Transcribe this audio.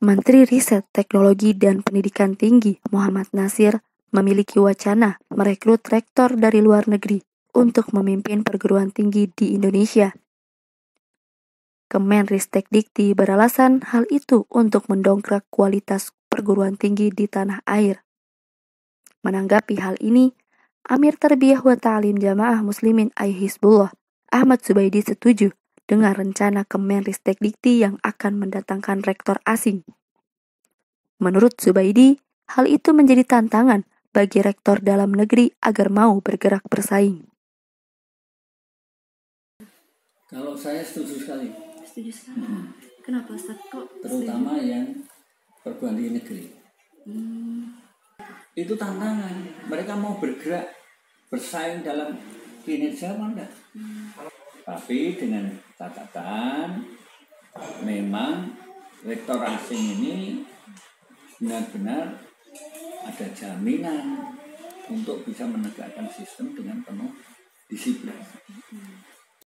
Menteri Riset, Teknologi, dan Pendidikan Tinggi Muhammad Nasir memiliki wacana merekrut rektor dari luar negeri untuk memimpin perguruan tinggi di Indonesia. Kemenristekdikti beralasan hal itu untuk mendongkrak kualitas perguruan tinggi di tanah air. Menanggapi hal ini, Amir Tarbiyah wa Ta'lim Jamaah Muslimin Hizbullah Ahmad Zubaidi setuju dengan rencana Kemenristekdikti yang akan mendatangkan rektor asing. Menurut Zubaidi, hal itu menjadi tantangan bagi rektor dalam negeri agar mau bergerak bersaing. Kalau saya setuju sekali. Setuju sekali. Kenapa Ustaz? Kok terutama setuju? Yang perguruan tinggi negeri. Itu tantangan. Mereka mau bergerak bersaing dalam kinerja apa enggak? Tapi dengan catatan memang rektor asing ini benar-benar ada jaminan untuk bisa menegakkan sistem dengan penuh disiplin.